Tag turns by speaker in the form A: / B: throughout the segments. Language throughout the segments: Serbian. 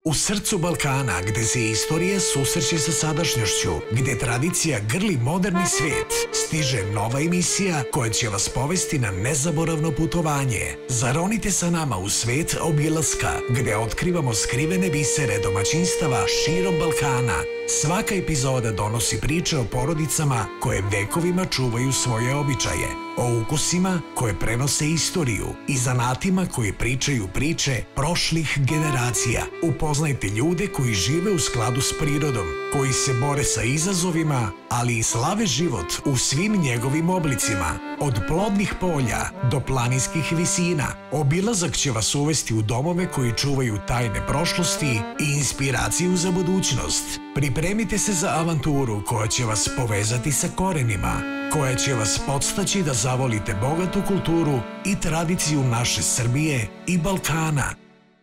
A: U srcu Balkana, gde se istorija susreće sa sadašnjošću, gde tradicija grli moderni svijet, stiže nova emisija koja će vas povesti na nezaboravno putovanje. Zaronite sa nama u svet obilaska, gde otkrivamo skrivene bisere domaćinstava širom Balkana. Svaka epizoda donosi priče o porodicama koje vekovima čuvaju svoje običaje, o ukusima koje prenose istoriju i zanatima koji pričaju priče prošlih generacija. Upoznajte ljude koji žive u skladu s prirodom, koji se bore sa izazovima, ali i slave život u svim njegovim oblicima. Od plodnih polja do planinskih visina, obilazak će vas uvesti u domove koji čuvaju tajne prošlosti i inspiraciju za budućnost. Pripremite se za avanturu koja će vas povezati sa korenima, koja će vas podstaći da zavolite bogatu kulturu i tradiciju naše Srbije i Balkana.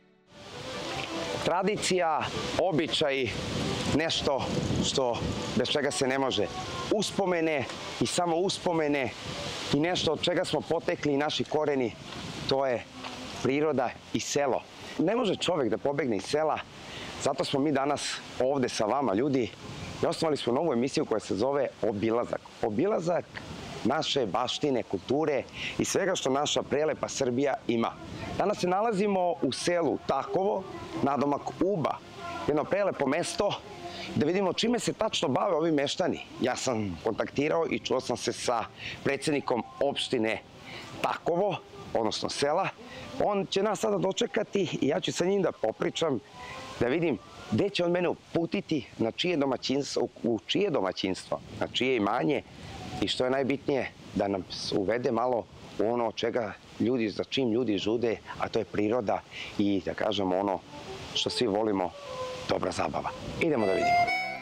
B: Tradicija, običaj, nešto što bez čega se ne može. Uspomene i samo uspomene i nešto od čega smo potekli i naši koreni, to je priroda i selo. Ne može čovjek da pobegne iz sela, zato smo mi danas ovde sa vama, ljudi, i osnovali smo novu emisiju koja se zove Obilazak. Obilazak naše baštine, kulture i svega što naša prelepa Srbija ima. Danas se nalazimo u selu Takovo, nadomak Uba, jedno prelepo mesto, da vidimo čime se tačno bave ovi meštani. Ja sam kontaktirao i čuo sam se sa predsjednikom opštine Takovo, odnosno sela. On će nas sada dočekati i ja ću sa njim da popričam, da vidim gde će on mene uputiti, na čije domaćinstvo, u čije domaćinstvo, na čije imanje i što je najbitnije, da nam uvede malo u ono čega ljudi, za čim ljudi žude, a to je priroda i da kažemo ono što svi volimo, dobra zabava. Idemo da vidimo.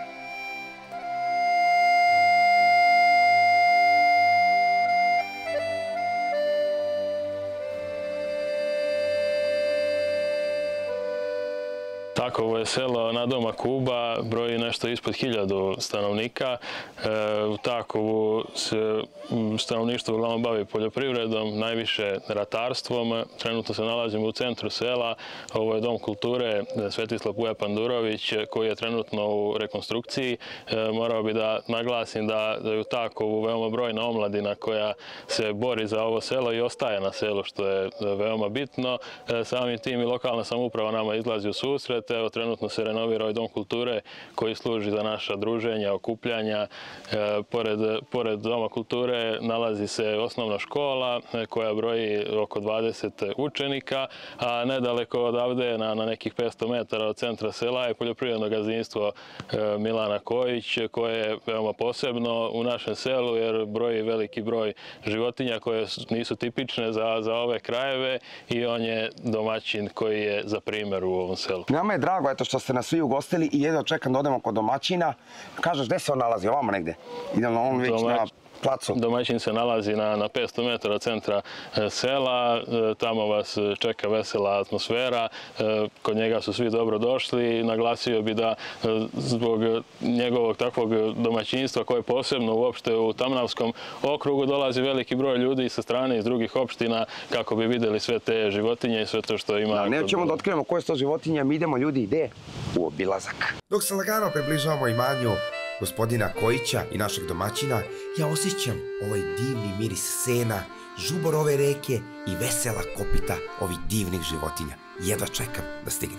C: Takovo je selo nadomak Uba, broji nešto ispod 1000 stanovnika. U Takovu se stanovništvo uglavnom bavi poljoprivredom, najviše ratarstvom. Trenutno se nalazimo u centru sela. Ovo je Dom kulture Svetislav Puja Pandurović koji je trenutno u rekonstrukciji. Morao bi da naglasim da je u Takovu veoma brojna omladina koja se bori za ovo selo i ostaje na selu, što je veoma bitno. Samim tim i lokalna samouprava nama izlazi u susret. Evo, trenutno se renovira ovaj Dom kulture koji služi za naša druženja, okupljanja. Pored Doma kulture nalazi se osnovna škola koja broji oko 20 učenika, a nedaleko odavde, na nekih 500 metara od centra sela, je poljoprivredno gazdinstvo Milana Kojić, koje je veoma posebno u našem selu jer broji veliki broj životinja koje nisu tipične za ove krajeve i on je domaćin koji je za primjer u ovom selu.
B: Nama je drago što ste nas svi ugostili i jedno čekam da odemo kod domaćina. Kažeš, gde se on nalazi? Ovamo negde? Idemo on već na placu.
C: Domaćin se nalazi na 500 metara od centra sela. Tamo vas čeka vesela atmosfera. Kod njega su svi dobro došli. Naglasio bi da zbog njegovog takvog domaćinstva koje je posebno uopšte u Tamnavskom okrugu dolazi veliki broj ljudi sa strane iz drugih opština kako bi videli sve te životinje i sve to što ima.
B: Nećemo da otkrivamo koje su to životinje, mi idemo ljudi ide u obilazak.
D: Dok se lagano približavamo imanju gospodina Kojića i našeg domaćina, ja osjećam ovaj divni miris sena, žubor ove reke i vesela kopita ovih divnih životinja. Jedva čekam da stignem.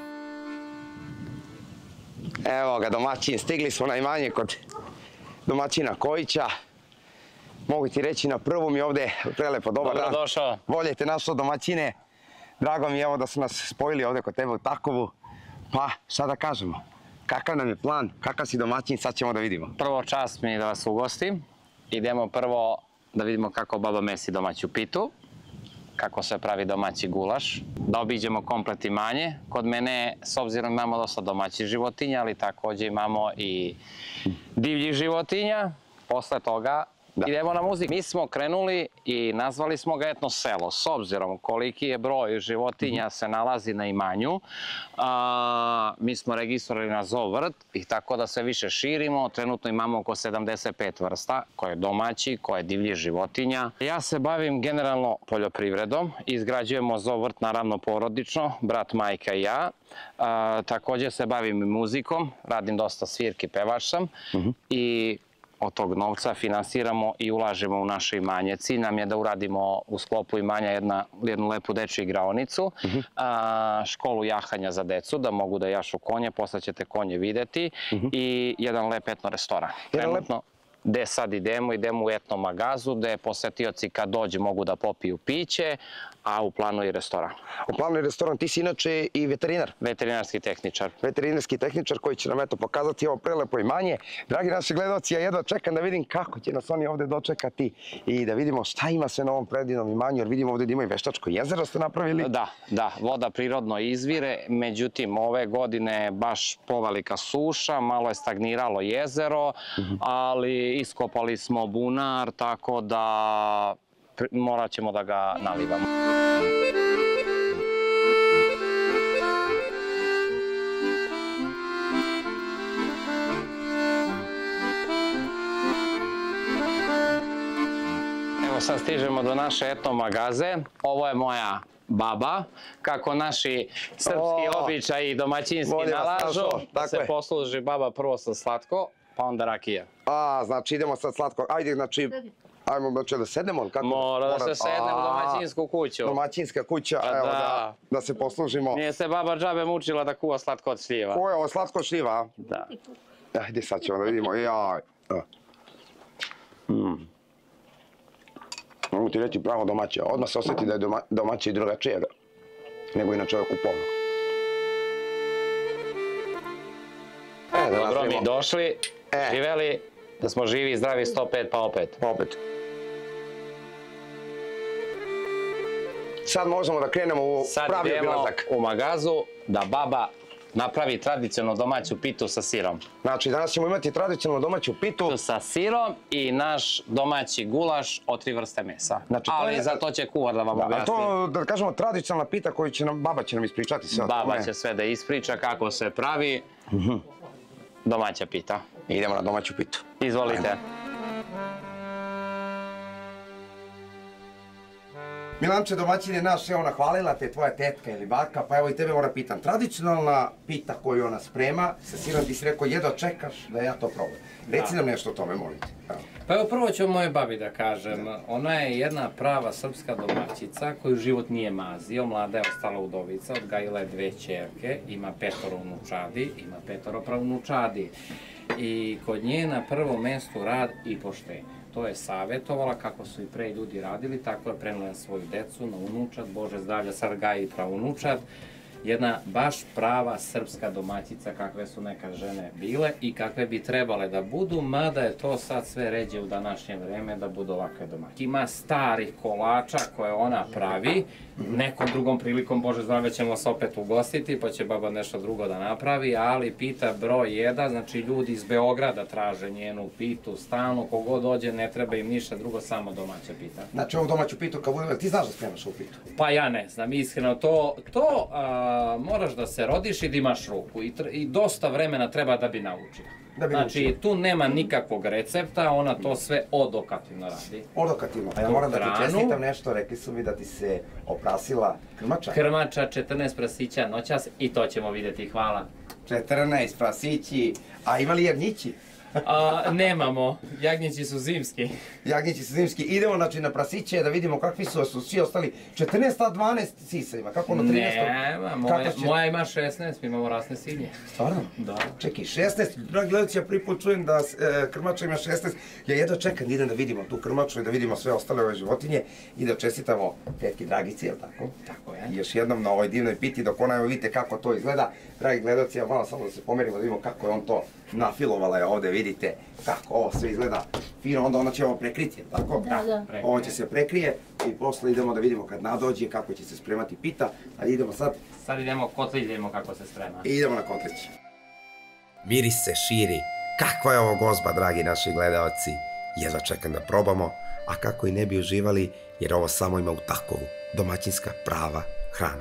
B: Evo ga domaćin, stigli smo na imanje kod domaćina Kojića. Mogu ti reći na prvu mi ovde prelepo, dobar dan.
E: Dobrodošao.
B: Bolje te našao domaćine. Drago mi je evo da su nas spojili ovde kod tebe u Takovu. Pa, šta da kažemo? Kakav nam je plan, kakav si domaćin, sad ćemo da vidimo.
E: Prvo čast mi je da vas ugostim. Idemo prvo da vidimo kako baba mesi domaću pitu, kako se pravi domaći gulaš, da obiđemo komplet imanje. Kod mene, s obzirom imamo dosta domaćih životinja, ali takođe imamo i divljih životinja. Posle toga Idemo na muziku. Mi smo krenuli i nazvali smo ga Etno selo, s obzirom koliki je broj životinja se nalazi na imanju. Mi smo registrovali na zoo vrt i tako da sve više širimo. Trenutno imamo oko 75 vrsta, koje je domaći, koje je divlji životinja. Ja se bavim generalno poljoprivredom, izgrađujemo zoo vrt naravno porodično, brat, majka i ja. Također se bavim i muzikom, radim dosta svirki, pevač sam i od tog novca finansiramo i ulažemo u naše imanje. Cilj nam je da uradimo u sklopu imanja jednu lepu dečju igraonicu, školu jahanja za decu, da mogu da jašu konje, posle ćete konje videti, i jedan lep etno restoran. Trenutno, gde sad idemo u etno magazu, gde posetioci kad dođe mogu da popiju piće, a u planu je restoran.
B: U planu je restoran, ti si inače i veterinar.
E: Veterinarski tehničar.
B: Veterinarski tehničar koji će nam eto pokazati ovo prelepo imanje. Dragi naši gledalci, ja jedva čekam da vidim kako će nas oni ovde dočekati i da vidimo šta ima se na ovom predivnom imanju, jer vidimo ovde da ima i Veštačko jezero ste napravili.
E: Da, voda prirodno izvire, međutim ove godine baš povelika suša, malo je stagniralo jezero, ali iskopali smo bunar, tako da morat ćemo da ga nalivamo. Evo sad stižemo do naše etno magaze. Ovo je moja baba. Kako naši srpski običaji domaćinski nalažu, se posluži baba prvo sa slatko, pa onda rakija.
B: Znači idemo sad slatko. Ajde, znači... Ajmo da sednemo?
E: Mora da se sedne u domaćinsku kuću.
B: Domaćinska kuća, evo da se poslužimo.
E: Nije se baba džabe mučila da kuva slatko od šljiva.
B: Ko je ovo slatko od šljiva?
E: Da.
B: Ajde sad ćemo da vidimo. Mogu ti reći pravo domaće. Odmah se osjeti da je domaće i drugačije nego inače ovo kupovno.
E: Dobro mi došli, živeli, da smo živi i zdravi 105 pa opet.
B: Sad možemo da krenemo u pravi obilazak.
E: Sad idemo u magazu da baba napravi tradicionalnu domaću pitu sa sirom.
B: Znači danas ćemo imati tradicionalnu domaću pitu
E: sa sirom i naš domaći gulaš od 3 vrste mesa. Ali za to će kuvar da vam objasni.
B: A to, da kažemo, tradicionalna pita koju baba će nam ispričati sve o tome.
E: Baba će sve da ispriča kako se pravi domaća pita.
B: Idemo na domaću pitu.
E: Izvolite.
D: Milanče, domaćin je naš, evo nahvalila te tvoja tetka ili baka, pa evo i tebe moram pitam. Tradicionalna pita koju ona sprema, sa sirom ti si rekao jedva čekaš da ja to probam. Reci nam nešto o tome, molim te.
F: Pa evo prvo ću o mojoj babi da kažem. Ona je jedna prava srpska domaćica koju život nije mazio. Mlada je ostala udovica, odgajila je 2 ćerke, ima 5 unučadi, ima 5 pravnučadi. I kod nje na prvom mestu rad i poštenje. To je savjetovala kako su i pre ljudi radili, tako je prenela svoju decu na unučad, Bože zdravlja, sad gaji i pravunučad. Jedna baš prava srpska domaćica kakve su nekad žene bile i kakve bi trebale da budu, mada je to sad sve ređe u današnje vreme da budu ovakve domaćice. Ima starih kolača koje ona pravi, nekom drugom prilikom, Bože zdravlja, ćemo se opet ugostiti, pa će baba nešto drugo da napravi, ali pita broj 1, znači ljudi iz Beograda traže njenu pitu stalno, kogod dođe ne treba im ništa drugo, samo domaća pita.
D: Znači ovu domaću pitu, ti znaš da spremaš ovu pitu?
F: Pa ja ne znam, iskreno, to moraš da se rodiš i da imaš ruku i dosta vremena treba da bi naučio. Znači, tu nema nikakvog recepta, ona to sve odokativno radi.
D: Odokativno, a ja moram da ti čestitam nešto, rekli su mi da ti se oprasila krmača.
F: Krmača, 14 prasića noćas i to ćemo vidjeti, hvala.
D: 14 prasići, a ima li jagnjići?
F: Nemamo, jagnjići su zimski.
D: Jagnjići su zimski, idemo znači na prasiće da vidimo kakvi su svi ostali. 14, a 12 sisa ima, kako ono 13?
F: Nema, moja ima 16, mi imamo rasne sinje.
D: Stvarno?
F: Da.
D: Čekaj, 16, dragi gledalci, ja prvi put čujem da krmača ima 16. Ja jedva čekam da idem da vidimo tu krmaču i da vidimo sve ostale ove životinje i da čestitamo tetki Dragici, jel tako?
F: Tako je.
D: I još jednom na ovoj divnoj piti dok ona, evo vidite kako to izgleda. Dragi gledalci, ja malo samo da se pomerimo da vidimo kako je on to nafilovala je ovde, vidite kako ovo sve izgleda fino, onda ona će ovo prekriti, jel tako?
G: Da.
D: Ovo će se prekrije i posle idemo da vidimo kad nadođe kako će se spremati pita, ali idemo sad.
F: Sad idemo kotlić, vidimo kako se sprema.
D: I idemo na kotlić. Miris se širi. Kakva je ovo gozba, dragi naši gledalci? jedva čekam da probamo, a kako i ne bi uživali, jer ovo samo ima u Takovu, domaćinska prava hrana.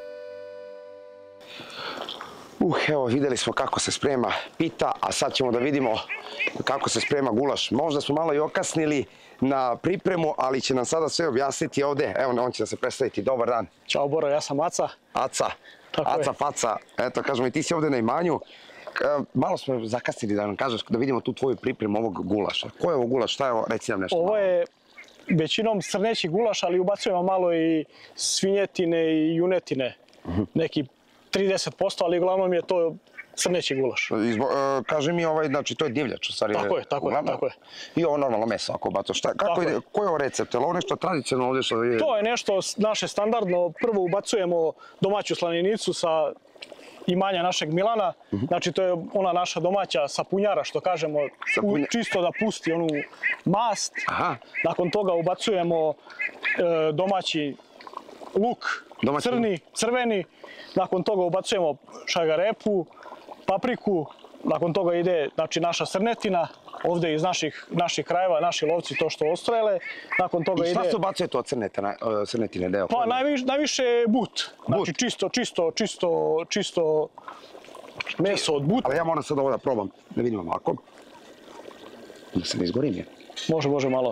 B: Evo, videli smo kako se sprema pita, a sad ćemo da vidimo kako se sprema gulaš. Možda smo malo i okasnili na pripremu, ali će nam sada sve objasniti ovde. Evo, on će da se predstaviti. Dobar dan.
G: Ćao Boro, ja sam Aca.
B: Aca. Aca, faca. Eto, kažemo, i ti si ovde na imanju. Malo smo zakasnili da nam kažeš, da vidimo tu tvoju pripremu ovog gulaša. Ko je ovo gulaš? Šta je ovo? Reci nam nešto.
G: Ovo je većinom srneći gulaš, ali ubacujemo malo i svinjetine i junetine. Neki 30%, ali uglavnom je to srneći gulaš.
B: Kaži mi, znači to je divljač u stvari.
G: Tako je.
B: I ovo normalno meso ako bacaš. Koji je ovo recept? Je li ovo nešto tradicionalno ovdje što je?
G: To je nešto naše standardno. Prvo ubacujemo domaću slaninicu sa imanja našeg Milana. Znači to je ona naša domaća sapunjara, što kažemo, čisto da pusti onu mast. Nakon toga ubacujemo domaći luk, crveni. Nakon toga ubacujemo šagarepu, papriku. Nakon toga ide naša srnetina, ovdje iz naših krajeva, naši lovci to što ostrele. Nakon toga ide...
B: I šta se ubacuje to od srnetine?
G: Pa najviše je but. Znači čisto meso od buta.
B: Ali ja moram sad ovo da probam, da vidimo ovako. Da se ne izgorim je.
G: Može malo.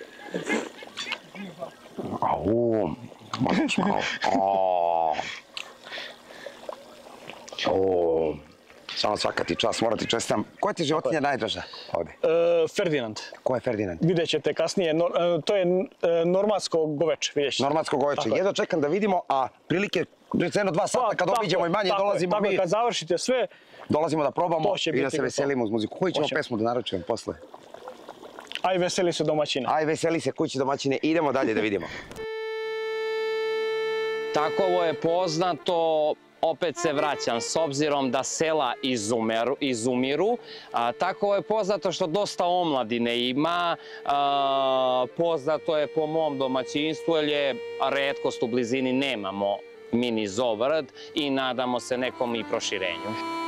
B: Samo svaka ti čast, mora ti čestitam. Koja ti životinja najdraža ovde?
G: Ferdinand.
B: Ko je Ferdinand?
G: Vidjet ćete kasnije, to je normatsko goveče, vidjet ćete.
B: Normatsko goveče, jedno čekam da vidimo, a prilike, jedno 2 sata kad obiđemo i manje dolazimo mi.
G: Tako, kad završite sve,
B: dolazimo da probamo i da se veselimo uz muziku. Koju ćemo pesmu da naručujemo posle?
G: Aj veseli se domaćine.
B: Aj veseli se kući domaćine, idemo dalje da vidimo.
E: Takovo je poznato, opet se vraćam, s obzirom da sela izumiru, tako je poznato što dosta omladine ima, poznato je po mom domaćinstvu jer je retkost u blizini nemamo mini zoovrt i nadamo se nekom i proširenju.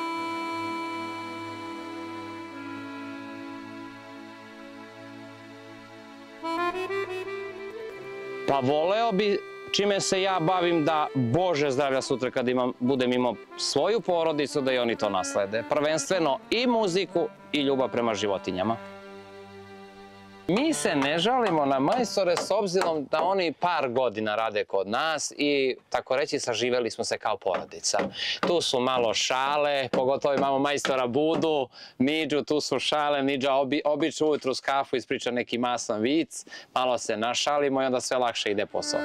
E: Pa voleo bi, čime se ja bavim, da Bože zdravlja sutra kad budem imao svoju porodicu, da i oni to naslede. Prvenstveno i muziku i ljubav prema životinjama. Mi se ne žalimo na majstore s obzirom da oni par godina rade kod nas i tako reći saživeli smo se kao porodica. Tu su malo šale, pogotovo imamo majstora Budu, Midžu, tu su šale, Midža obično ujutru uz kafu ispriča neki masan vic, malo se našalimo i onda sve lakše ide posao.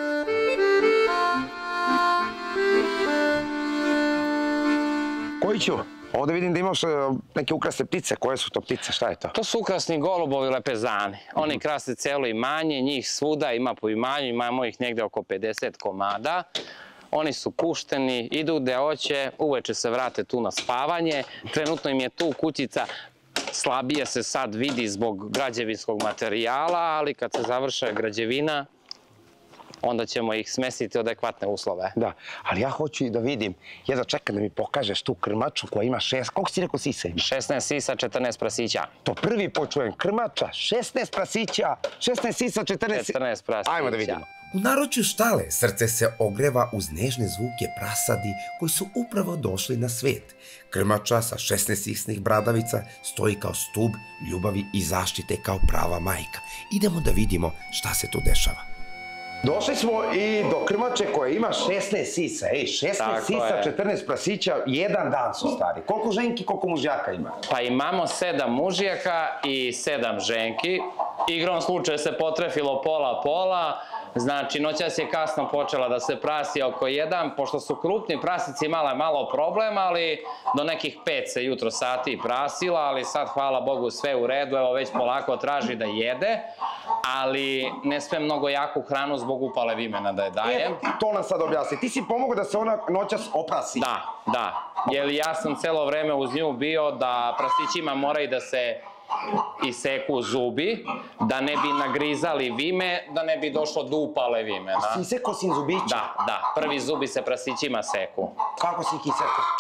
B: Kojiću, ovdje vidim da imaš neke ukrasne ptice. Koje su to ptice? Šta je to?
E: To su ukrasni golubovi lepezani. Oni krase celo imanje, njih svuda ima po imanju, imamo ih negde oko 50 komada. Oni su pušteni, idu gde hoće, uveče se vrate tu na spavanje. Trenutno im je tu kućica, slabije se sad vidi zbog građevinskog materijala, ali kad se završe građevina, onda ćemo ih smestiti u adekvatne uslove.
B: Da, ali ja hoću da vidim, jedva čekam da mi pokažeš tu krmaču koja ima 6, koliko si rekao sisa ima?
E: 16 sisa, 14 prasića.
B: To prvi počujem, krmača, 16 prasića, 16 sisa, 14
E: prasića.
B: Ajmo da vidimo.
D: U naručju štale srce se ogreva uz nežne zvuke prasadi koji su upravo došli na svet. Krmača sa 16 sisnih bradavica stoji kao stub ljubavi i zaštite kao prava majka. Idemo da vidimo šta se tu dešava.
B: Došli smo i do krmače koja ima 16 sisa. 16 sisa, 14 prasića, jedan dan su stari. Koliko ženki, koliko mužjaka ima?
E: Pa imamo 7 mužjaka i 7 ženki. Igrom slučaja se potrefilo pola-pola. Znači, noćas je kasno počela da se prasi oko 1, pošto su krupni prasici imala malo problema, ali do nekih 5 se jutro sati prasila, ali sad, hvala Bogu, sve u redu, evo već polako traži da jede, ali ne sve mnogo jaku hranu zbog upale vimena da je dajem.
B: To nam sad objasni. Ti si pomogao da se ona noćas oprasi.
E: Da. Jer ja sam celo vreme uz nju bio da prasićima moraju da se iseku zubi, da ne bi nagrizali vime, da ne bi došlo do upale vimena.
B: Si isekao sin zubića?
E: Da. Prvi zubi se prasićima seku.
B: Kako si ih isekao?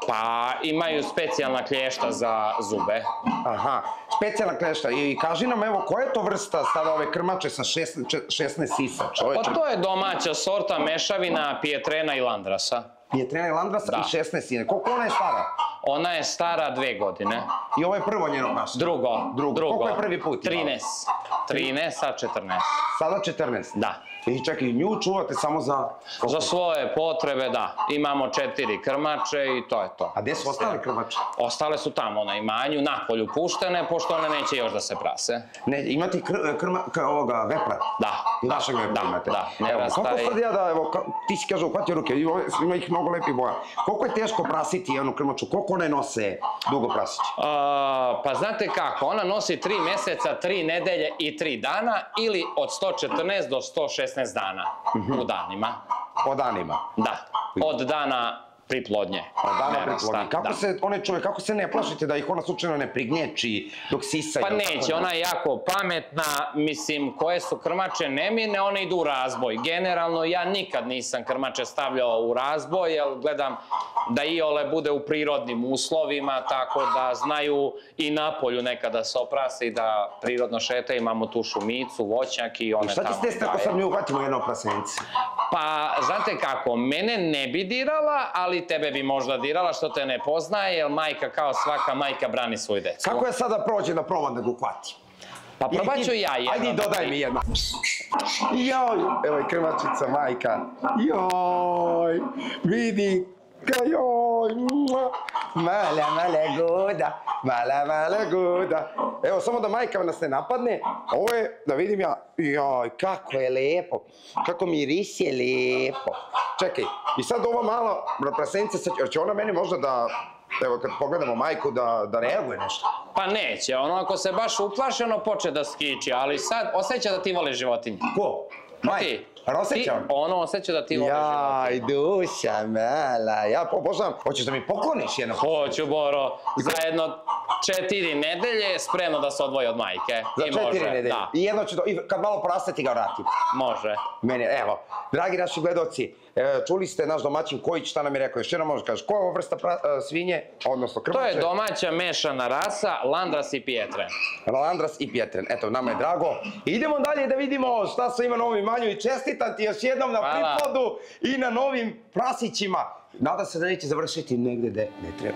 E: Pa imaju specijalna klješta za zube.
B: Aha, specijalna klešta. I kaži nam, evo, koja je to vrsta sada ove krmače sa 16 sisa, čoveče?
E: Pa to je domaća sorta mešavina Pietrena i Landrasa.
B: Pietrena i Landrasa i 16 sine. Koliko ona je stara?
E: Ona je stara 2 godine.
B: I ovo je prvo njeno naše?
E: Drugo.
B: Koliko je prvi put?
E: 13, a 14.
B: Sada 14?
E: Da.
B: I čekaj, nju čuvate samo za...
E: Za svoje potrebe, da. Imamo 4 krmače i to je to.
B: A gde su ostale krmače?
E: Ostale su tamo na imanju, napolju puštene, pošto one neće još da se prase.
B: Ne, imate ovoga vepra?
E: Da.
B: I vašeg vepra imate?
E: Da.
B: Evo, kako sad ja da, evo, ti si kaže uhvatio ruke, ima ih mnogo lepih boja. Koliko je teško prasiti jednu krmaču? Koliko one nose dugo prasići?
E: Pa znate kako, ona nosi 3 meseca, 3 nedelje i 3 dana ili od 114 do 116 dana u danima.
B: Po danima?
E: Da, od dana priplodnje.
B: Od dana priplodnje. Kako se one čuje, kako se ne plašite da ih ona slučajno ne prignječi dok sisaju?
E: Pa neće, ona je jako pametna, mislim, koje su krmače nemine, one idu u razboj. Generalno, ja nikad nisam krmače stavljao u razboj, jer gledam da iole bude u prirodnim uslovima, tako da znaju i napolju nekada se oprase i da prirodno šeta, imamo tu šumicu, voćnjak i one tamo.
B: Šta ti ste ako sad mi uhvatimo jedno prasenice?
E: Pa, znate kako, mene ne bi dirala, ali tebe bi možda dirala, što te ne poznaje, jer majka, kao svaka majka, brani svoju decu.
B: Kako ja sada prođem da probam da ga uhvatim?
E: Pa probat ću ja jedno.
B: Ajde, dodaj mi jedno. Joj, evo je krmačica, majka. Joj, vidi, joj, mala guda, mala guda. Evo, samo da majka nas ne napadne. Ovo je, da vidim ja, joj, kako je lepo. Kako miris je lepo. Čekaj, i sad ova mala prasenica, će ona meni možda da... Evo, kad pogledamo majku, da reaguje nešto.
E: Pa neće, ono ako se baš uplaši, ono poče da skiči, ali sad osjeća da ti voliš životinje.
B: Ko? Majka? A osjeća on?
E: Ono osjeća da ti voliš životinje.
B: Jaj, duša mala, ja obožavam. Hoćeš da mi pokloniš jedno?
E: Hoću, Boro, za jedno 4 nedelje spremno da se odvoji od majke.
B: Za 4 nedelje?
E: Da.
B: I jedno ću, kad malo poraste ti ga vratim.
E: Može.
B: Meni, evo, dragi naši gledoci, čuli ste naš domaćin Kojić, šta nam je rekao, još jedno možeš kažeš, koja je ovo vrsta svinje, odnosno krmače?
E: To je domaća mešana rasa, Landras i Pietren.
B: Landras i Pietren, eto, nama je drago. Idemo dalje da vidimo šta se ima na ovom imanju i čestitam ti još jednom na priplodu i na novim prasićima. Nadam se da neće završiti negde gde ne treba.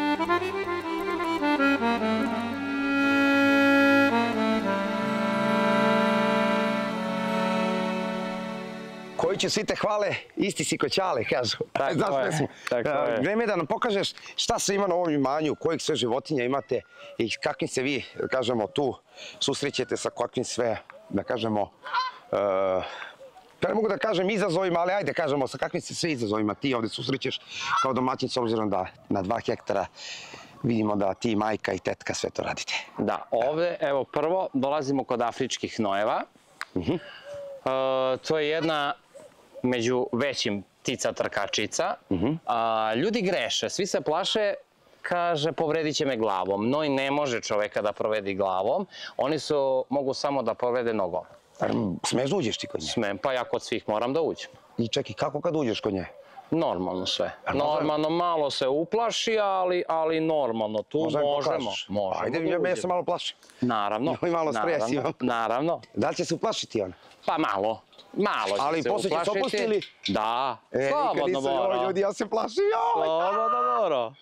B: Kojiću, svi te hvale, isti si ko Ćale, kažu.
E: Tako je.
B: Vreme je da nam pokažeš šta se ima na ovom imanju, kojih sve životinja imate i kakvim se vi, da kažemo, tu susrećete sa kakvim sve, da kažemo, ne mogu da kažem izazovima, ali ajde kažemo sa kakvim se sve izazovima ti ovde susrećeš kao domaćin, s obzirom da na 2 hektara vidimo da ti, majka i tetka sve to radite.
E: Da, ovde, evo, prvo dolazimo kod afričkih nojeva. To je jedna među većim ptica trkačica. Ljudi greše, svi se plaše, kaže povredit će me glavom. Noj ne može čoveka da provedi glavom, oni mogu samo da povrede nogom.
B: Smeš da uđeš ti kod nje?
E: Smem, pa ja kod svih moram da uđem.
B: I čekaj, kako kad uđeš kod nje?
E: Normalno sve. Normalno, malo se uplaši, ali normalno, tu možemo.
B: Ajde, ja se malo plašim.
E: Naravno.
B: I malo stres imam.
E: Naravno.
B: Da li će se uplašiti ona?
E: Pa malo. Malo će se uplašiti.
B: Ali posle će se opustili?
E: Da. Slobodno, Boro.
B: Ljudi, ja se plašim.
E: Slobodno, Boro.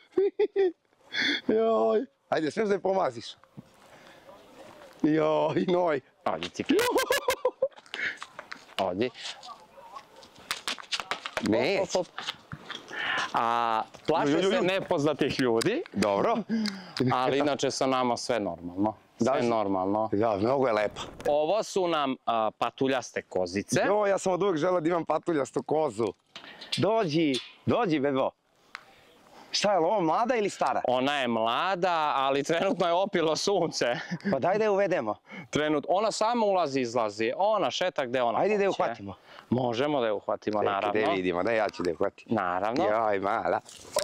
B: Joj. Ajde, smiješ da je pomaziš. Joj, noj.
E: Odi ti. Odi.
B: Ne.
E: Plaše se nepoznatih ljudi.
B: Dobro.
E: Ali inače sa nama sve normalno. Sve normalno.
B: Ja, mnogo je lepo.
E: Ovo su nam patuljaste kozice.
B: Jo, ja sam od uvijek želeo da imam patuljastu kozu. Dođi, bebo. Šta je, ovo mlada ili stara?
E: Ona je mlada, ali trenutno je opilo sunce.
B: Pa daj da je uvedemo.
E: Ona sama ulazi i izlazi. Ona šeta gde ona hoće.
B: Ajde da je uhvatimo.
E: Možemo da je uhvatimo, naravno.
B: Da je vidimo, da ja ću da je uhvatim.
E: Naravno.
B: Joj, mala.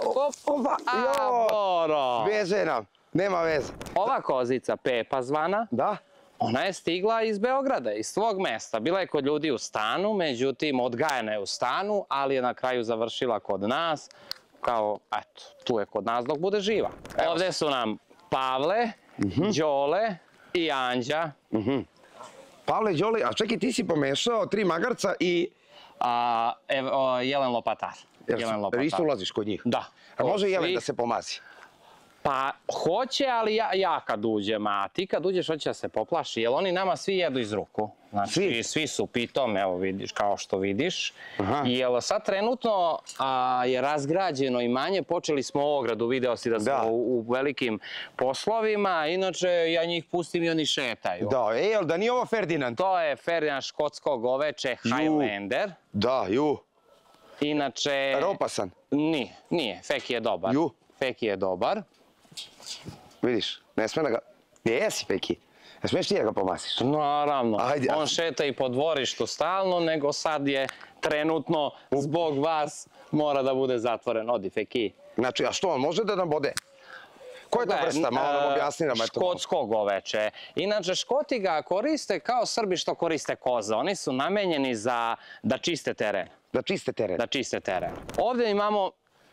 E: Boro!
B: Beže nam, nema veze.
E: Ova kozica, Pepa zvana,
B: da?
E: Ona je stigla iz Beograda, iz svog mesta. Bila je kod ljudi u stanu, međutim odgajana je u stanu, ali je na kraju završila kod nas. kao, eto, tu je kod nas dok bude živa. Ovde su nam Pavle, Đole i Anđa.
B: Pavle, Đole, a čekaj, ti si pomešao 3 magarca i...
E: Jelen Lopatar.
B: Isto ulaziš kod njih?
E: Da.
B: A može Jelen da se pomazi?
E: Pa hoće, ali ja kad uđem, a ti kad uđeš hoće da se poplaši, jer oni nama svi jedu iz ruku. Znači, svi su pitom, evo vidiš, kao što vidiš. Jer sad trenutno je razgrađeno imanje, počeli smo ogradu, video si da smo u velikim poslovima, inače ja njih pustim i oni šetaju.
B: Da, jel da nije ovo Ferdinand?
E: To je Ferdinand škotsko goveče Highlander.
B: Da,
E: Inače...
B: Ropasan?
E: Nije, Feki je dobar. Feki je dobar.
B: Vidiš, ne sme da ga... Jesi Feki, ne smiješ ti da ga pomasiš?
E: Naravno, on šeta i po dvorištu stalno, nego sad je trenutno, zbog vas, mora da bude zatvoren. Odi Feki.
B: Znači, a što, on može da nam bode? Koja je to vrsta? Malo nam objasni nam.
E: Škotsko goveče. Inače, Škoti ga koriste kao Srbi što koriste koze. Oni su namenjeni da čiste teren.
B: Da čiste teren?
E: Da čiste teren. Ovde imamo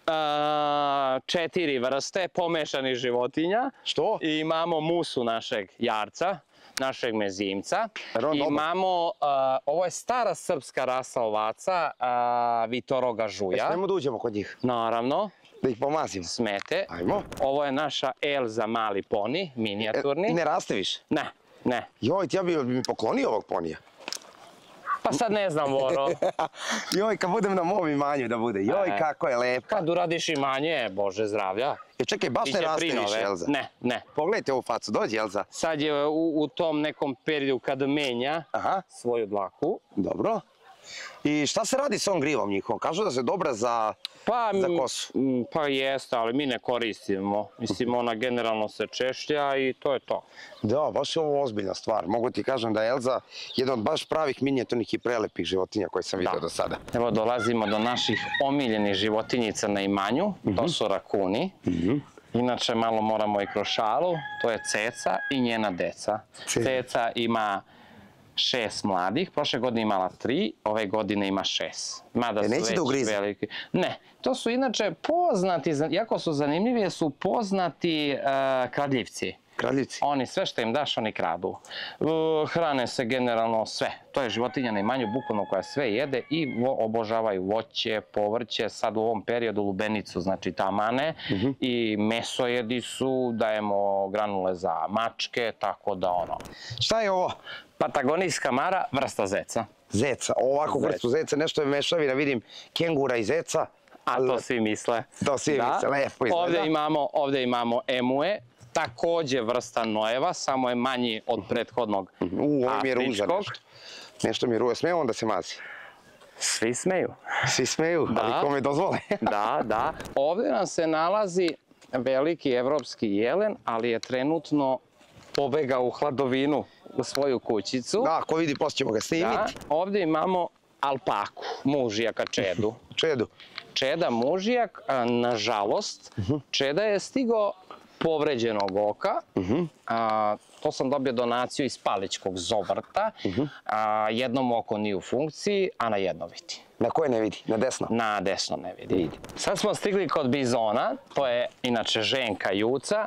E: 4 vrste pomešanih životinja.
B: Što?
E: I imamo musu našeg jarca, našeg mezimca. Imamo, ovo je stara srpska rasa ovaca, vitoroga žuja.
B: Smemo da uđemo kod njih?
E: Naravno.
B: Da ih pomazimo?
E: Smete.
B: Ajmo.
E: Ovo je naša Elza mali poni, minijaturni.
B: Ne raste više?
E: Ne.
B: Joj, ti ja bi mi poklonio ovog ponija.
E: Pa sad ne znam, Voro.
B: Joj, kad budem na mom imanju da bude. Joj, kako je lepo.
E: Kad uradiš imanje, Bože zdravlja.
B: Čekaj, baš ne raste više, Elza?
E: Ne.
B: Pogledajte ovu facu, dođi, Elza.
E: Sad je u tom nekom periodu kad menja svoju dlaku.
B: Dobro. I šta se radi s ovom grivom njihovom? Kažu da se dobra za kosu.
E: Pa jeste, ali mi ne koristimo. Mislim, ona generalno se češlja i to je to.
B: Da, baš je ovo ozbiljna stvar. Mogu ti kažem da je Elza jedna od baš pravih minijaturnih i prelepih životinja koje sam vidio do sada.
E: Evo dolazimo do naših omiljenih životinjica na imanju. To su rakuni. Inače, malo moramo i kroz šalu. To je Ceca i njena deca. Ceca ima 6 mladih, prošle godine imala 3, ove godine ima 6.
B: Neće da ugrize?
E: Ne, to su inače poznati, jako su zanimljivi, su poznati kradljivci.
B: Kradljivci?
E: Oni sve što im daš, oni kradu. Hrane se generalno sve. To je životinja na imanju, bukvalno koja sve jede i obožavaju voće, povrće, sad u ovom periodu lubenicu, znači tamane, i mesojedi su, dajemo granule za mačke, tako da ono.
B: Šta je ovo?
E: Patagonijska mara, vrsta zeca.
B: Zeca, ovako vrstu zeca, nešto je mešavina, vidim kengura i zeca.
E: A to svi misle.
B: To svi misle, lepo izgleda.
E: Ovde imamo emue, takođe vrsta nojeva, samo je manji od prethodnog afričkog.
B: Nešto mi je ruža, smije on da se mazi?
E: Svi smeju.
B: Svi smeju, ali kome dozvole.
E: Da. Ovde nam se nalazi veliki evropski jelen, ali je trenutno pobegao u hladovinu u svoju kućicu.
B: Da, ko vidi, poslije ćemo ga snimiti.
E: Ovde imamo alpaku, mužijaka Čedu. Čeda mužijak, nažalost, Čeda je stigao povređenog oka. To sam dobio donaciju iz Palićkog zovrta. Jednom oko nije u funkciji, a na jedno vidi.
B: Na koje ne vidi? Na desno?
E: Na desno ne vidi. Sad smo stigli kod bizona, to je inače ženka Juca.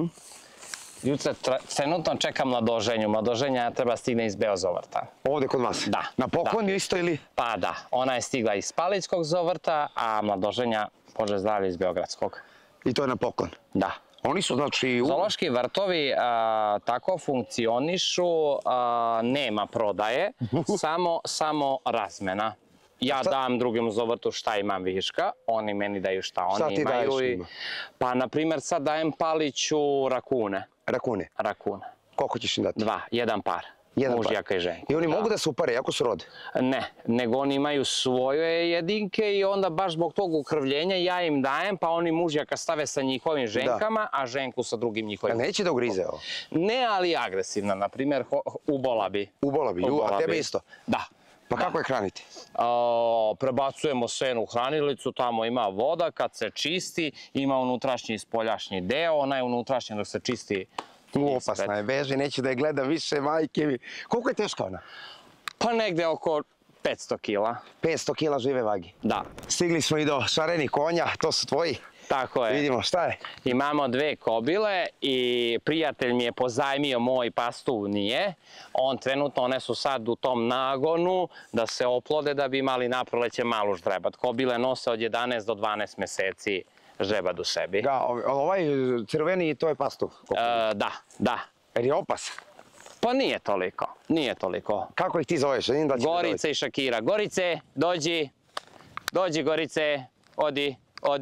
E: Juca, trenutno čekam mladoženju. Mladoženja treba stigne iz Beozovrta.
B: Ovde kod vas?
E: Da.
B: Na poklon isto ili?
E: Pa da. Ona je stigla iz Palićkog zovrta, a mladoženja, Bože zdravlje, iz Beogradskog.
B: I to je na poklon?
E: Da.
B: Oni su znači...
E: Zoološki vrtovi tako funkcionišu, nema prodaje, samo razmena. Ja dam drugim zovrtu šta imam viška, oni meni daju šta oni imaju.
B: Šta ti daješ njima?
E: Pa, na primjer, sad dajem Paliću rakune.
B: Rakune?
E: Rakune.
B: Koliko ćeš im dati?
E: 2, jedan par. Mužjaka i ženka.
B: I oni mogu da se upare, jako su rode?
E: Ne, nego oni imaju svoje jedinke i onda baš zbog tog ukrvljenja ja im dajem, pa oni mužjaka stave sa njihovim ženkama, a ženku sa drugim njihovim.
B: A neće da ugrize ovo?
E: Ne, ali agresivna. Naprimjer, ubola bi.
B: Ubola bi, a tebe isto?
E: Da.
B: Pa kako je hraniti?
E: Prebacujemo senu u hranilicu, tamo ima voda, kad se čisti, ima unutrašnji i spoljašnji deo, onaj unutrašnji dok se čisti.
B: Opasna je, beži, neću da je gledam više, majke mi. Koliko je teška ona?
E: Pa negde oko 500 kila.
B: 500 kila žive vagi.
E: Da.
B: Stigli smo i do šarenih konja, to su tvoji.
E: Tako je.
B: Vidimo, šta je?
E: Imamo 2 kobile i prijatelj mi je pozajmio moj pastuv nije. One su sad u tom nagonu da se oplode da bi imali naproleće malu ždrebat. Kobile nose od 11 do 12 meseci ždrebat u sebi.
B: Da, ovaj crveni to je pastuv?
E: Da.
B: Jer je opasan?
E: Pa nije toliko.
B: Kako ih ti zoveš?
E: Gorica i Šakira. Gorice, dođi. Dođi Gorice, odi.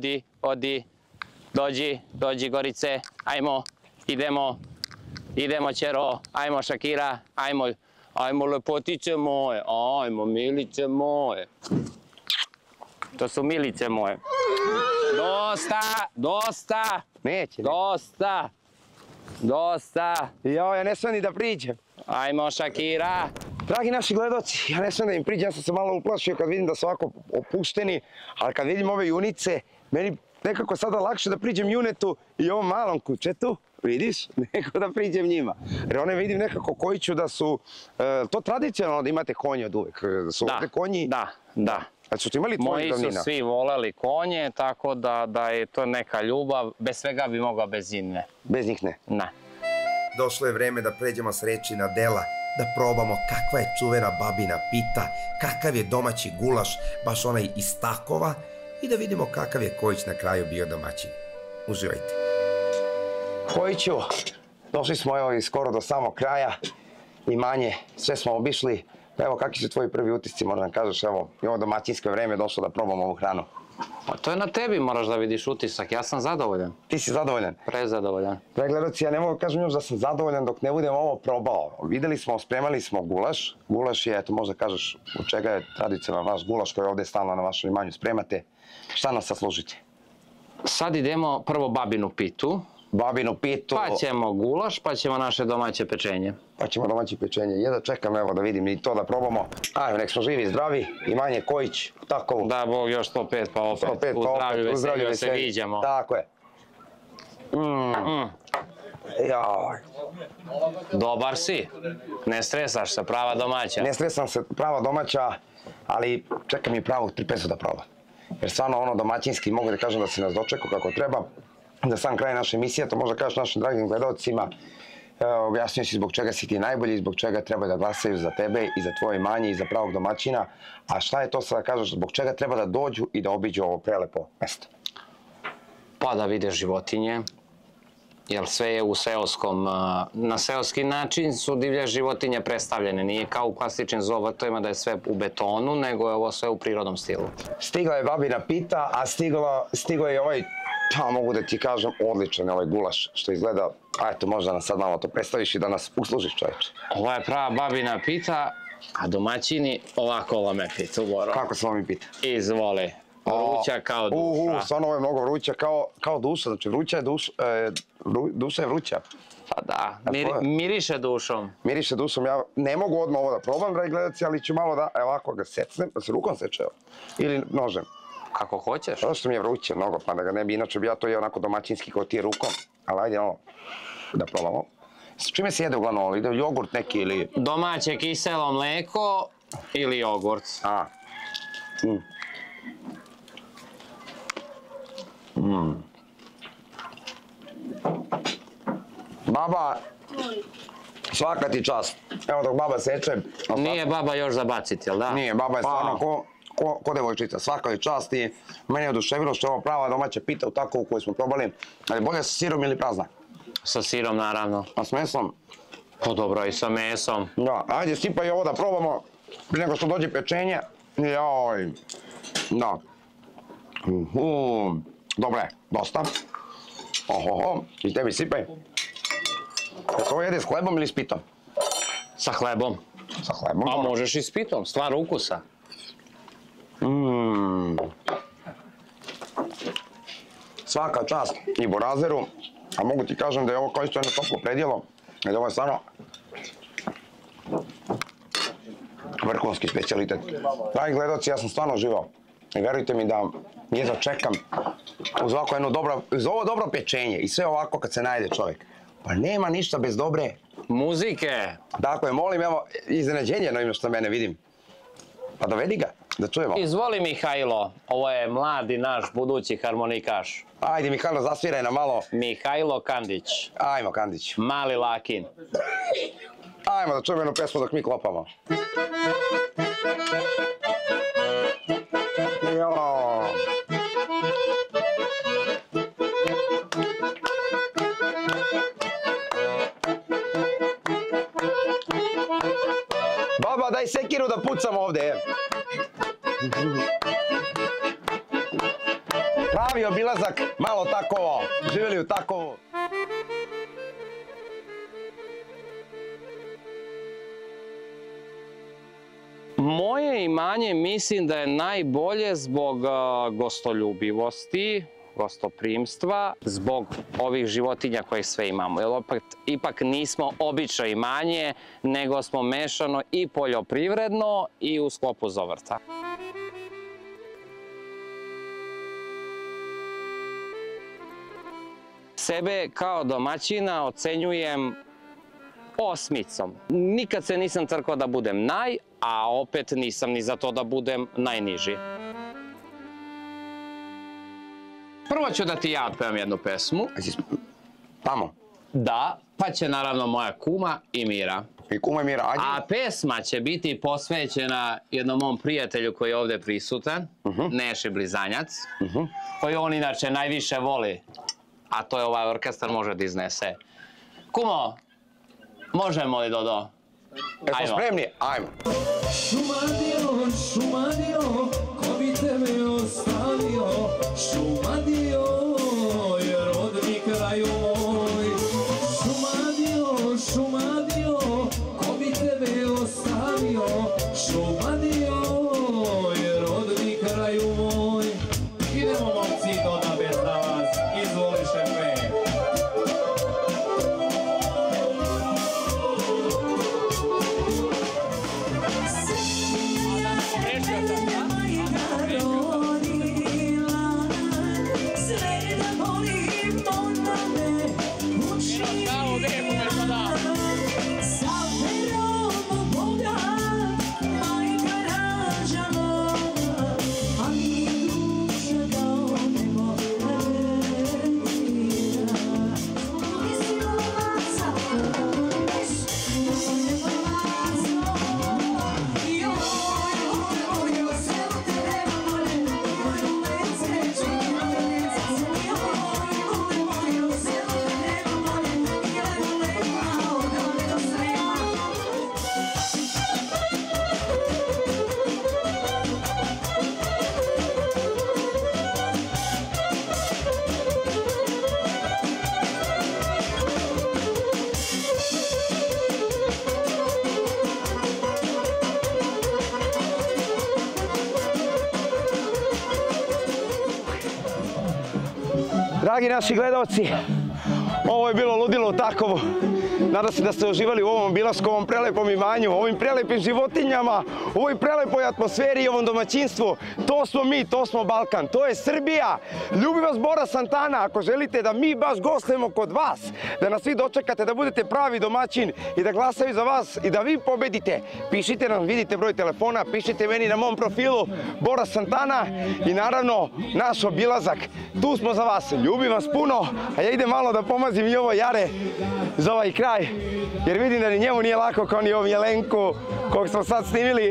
E: Dođi Gorice, ajmo, idemo ćero, ajmo Šakira, ajmo lepotice moje, ajmo milice moje. To su milice moje. Dosta!
B: Neće.
E: Dosta!
B: Ja ne smijem ni da priđem.
E: Ajmo Šakira.
B: Dragi naši gledoci, ja ne smijem da im priđem, ja sam se malo uplašio kad vidim da su ovako opušteni, ali kad vidim ove junice, meni nekako sada lakše da priđem junetu i ovom malom kućetu, vidiš, nego da priđem njima. Jer one vidim nekako koji ću da su, to tradicionalno da imate konje od uvek, da su ovdje konji.
E: Da.
B: A su ti imali tvojih davnina?
E: Moji su svi voleli konje, tako da je to neka ljubav, bez svega bi mogao bez njih ne.
B: Bez njih ne?
E: Ne.
D: Došlo je vreme da pređemo s reči na dela, da probamo kakva je čuvena babina pita, kakav je domaći gulaš, baš onaj iz Takova, i da vidimo kakav je Kojić na kraju bio domaćin. Uživajte.
B: Kojiću, došli smo evo i skoro do samog kraja, imanje, sve smo obišli. Evo, kakvi su tvoji prvi utisci, možda nam kažeš, evo, i ovo domaćinsko vreme je došlo da probamo ovu hranu.
E: To je na tebi, moraš da vidiš utisak, ja sam zadovoljan.
B: Ti si zadovoljan?
E: Prezadovoljan.
B: Gledoci, ja ne mogu kažem još da sam zadovoljan dok ne budem ovo probao. Videli smo, spremali smo gulaš. Gulaš je, eto možda kažeš od čega je tradicionalan vaš gulaš koji ovdje stalno na vašem imanju spremate. Šta nas sad služite?
E: Sad idemo prvo babinu pitu.
B: Babinu pitu.
E: Pa ćemo gulaš, pa ćemo naše domaće pečenje.
B: Pa ćemo domaće pečenje. Jedva čekam evo da vidim i to da probamo. Ajmo, nek smo živi i zdravi. Imanje Kojić, Takovu.
E: Da, Bog još 105 pa opet. U zdravlju se viđamo.
B: Tako je. Jaj.
E: Dobar si. Ne stresaš se, prava domaća.
B: Ne stresam se, prava domaća, ali čekam i pravu trpezu da probam. Jer stvarno ono domaćinski mogu da kažem da si nas dočekao kako treba. Za sam kraj naše emisije, to možda kažeš našim dragim gledalcima, objasnio si zbog čega si ti najbolji, zbog čega treba da glasaju za tebe i za tvoje imanje i za pravog domaćina. A šta je to sada kažeš, zbog čega treba da dođu i da obiđu ovo prelepo mesto?
E: Pa da vide životinje, jer sve je u seoskom, na seoski način su divlje životinje predstavljene. Nije kao u klasičnim zoovrtovima da je sve u betonu, nego je ovo sve u prirodnom stilu.
B: Stigla je babina pita, a stigo je ovaj, pa mogu da ti kažem, odličan ovaj gulaš, što izgleda, a eto možda nas sad malo to predstaviš i da nas uslužiš, čovječe.
E: Ovo je prava babina pita, a domaćini ovako lome pitu, Boro.
B: Kako se lomi pita?
E: Izvoli. Vruća kao duša.
B: Stvarno ovo je mnogo vruća kao duša, znači vruća je duša je vruća.
E: Pa da, miriše dušom.
B: Miriše dušom, ja ne mogu odmah ovo da probam, dragi gledaci, ali ću malo da, ovako ga secnem, da se rukom seče, ili nožem.
E: Kako hoćeš.
B: Zato što mi je vruće mnogo, pa da ga ne bi, inače bi ja to je onako domaćinski kao ti rukom, ali ajde ovo da probamo. S čime se jede uglavnom ovo, ide jogurt neki ili...
E: Domaće kiselo mleko ili jogurt.
B: Baba, svaka ti čast. Evo dok baba seče.
E: Nije baba još za baciti, jel da?
B: Nije, baba je stvarno ko devojčica. Svaka je čast i meni je oduševilo što je ovo prava domaća pita u Takovu koju smo probali. Ali bolje sa sirom ili prazna?
E: Sa sirom, naravno.
B: A s mesom?
E: Pa dobro, i sa mesom.
B: Da, ajde sipaj ovo da probamo prije nego što dođe pečenje. Joj, da. Dobro je, dosta. Ohoho, i tebi sipaj. Se ovo jede s hlebom ili s pitom?
E: Sa hlebom.
B: Sa hlebom?
E: A možeš i s pitom, stvar ukusa.
B: Svaka čast i Borazeru, a mogu ti kažem da je ovo kao isto jedno toplo predjelo, jer ovo je stvarno vrhunski specijalitet. Dragi gledoci, ja sam stvarno živao i verujte mi da jedva čekam uz ovo dobro pečenje i sve ovako kad se najde čovjek. Pa nema ništa bez dobre
E: muzike.
B: Tako je, molim, evo, iznenađenje na što mene vidim. Pa dovedi ga, da čujemo.
E: Izvoli Mihajlo, ovo je mladi naš budući harmonikaš.
B: Ajde Mihajlo, zasviraj nam malo.
E: Mihajlo Kandić.
B: Ajmo Kandić.
E: Mali Lakin.
B: Ajmo da čujemo jednu pesmu dok mi klopamo. Baba, daj sekiru da pucamo ovde. Pravi obilazak, malo Takovo. Živjeli u Takovu.
E: Moje imanje mislim da je najbolje zbog gostoljubivosti, gostoprimstva, zbog ovih životinja koje sve imamo. Jer ipak nismo obično imanje, nego smo mešano i poljoprivredno i u sklopu zovrta. Sebe kao domaćina ocenjujem 8. Nikad se nisam trkao da budem naj, a opet nisam ni za to da budem najniži. Prvo ću da ti ja otpevam jednu pesmu.
B: Tamo?
E: Da, pa će naravno moja kuma i Mira.
B: I kuma i Mira, ajde.
E: A pesma će biti posvećena jednom mom prijatelju koji je ovde prisutan, Neši Blizanjac, koji on inače najviše voli, a to je ovaj orkestar može da iznese. Kumo, možemo li, Dodo?
B: Jesmo spremni? Ajmo.
H: Šumadio, šumadio, ko bi tebe ostavio? Šumadio je rodni kraj moj. Šumadio, šumadio, ko bi tebe ostavio? Šumadio je rodni kraj moj. Idemo momci, Doda bez nas, izvoli šefe.
B: Dragi naši gledalci, ovo je bilo ludilo u Takovu. Nadam se da ste uživali u ovom obilasku, ovom prelepom imanju, ovim prelepim životinjama, ovoj prelepoj atmosferi i ovom domaćinstvu. To smo mi, to smo Balkan, to je Srbija. Ljubi vas Bora Santana. Ako želite da mi baš gostujemo kod vas, da nas vi dočekate, da budete pravi domaćin i da glasaju za vas i da vi pobedite, pišite nam, vidite broj telefona, pišite meni na mom profilu Bora Santana i naravno naš obilazak. Tu smo za vas, ljubim vas puno, a ja idem malo da pomazim i ovo Jare za ovaj kraj, jer vidim da ni njemu nije lako kao ni ovom Jelenku kog smo sad snimili.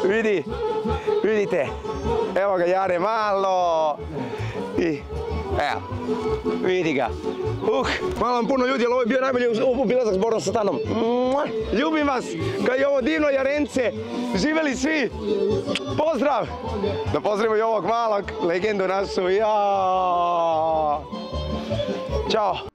B: Vidite, evo ga Jare malo i evo, vidi ga. Hvala vam puno ljudi, ali ovo je bio najbolji obilazak s Borom Santanom. Ljubim vas, kao i ovo divno Jarence, živeli svi. Pozdrav! Da pozdravimo i ovog malog legendu našu. Ćao!